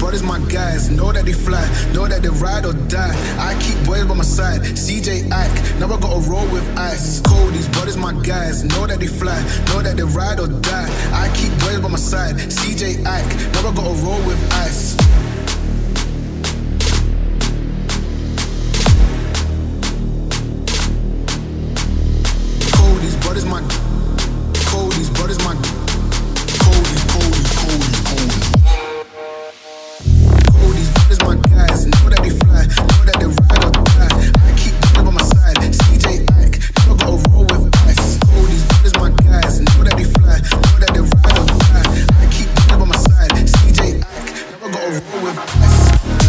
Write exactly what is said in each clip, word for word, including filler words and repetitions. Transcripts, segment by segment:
brothers my guys, know that they fly, know that they ride or die. I keep boys by my side, C J Ike, now I gotta roll with ice. Cold, these brothers my guys, know that they fly, know that they ride or die. I keep boys by my side, C J Ike, now I gotta roll with ice. Cold, these brothers my, cold, these brothers my, cold, these, cold, these, cold, these, cold. Cold, these brothers my guys, know that they fly, know that they ride or die. I keep boys by my side, C J Ike, now I gotta roll with ice. Cold, these brothers my guys, know that they fly, know that they ride or die. I keep boys by my side, C J Ike, now I gotta roll with ice.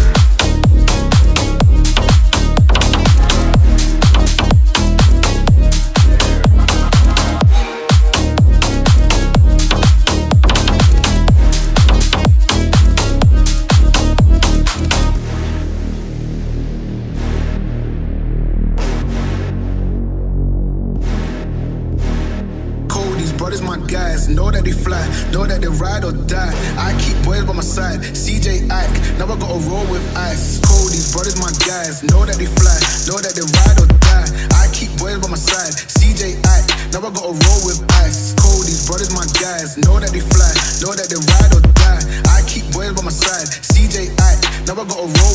Brothers my guys, know that they fly, know that they ride or die. I keep boys by my side, C J Ike, now I gotta roll with ice. Cold, these brothers my guys, know that they fly, know that they ride or die. I keep boys by my side, C J Ike, now I gotta roll with ice. Cold, these brothers my guys, know that they fly, know that they ride or die. I keep boys by my side, C J Ike, now I gotta roll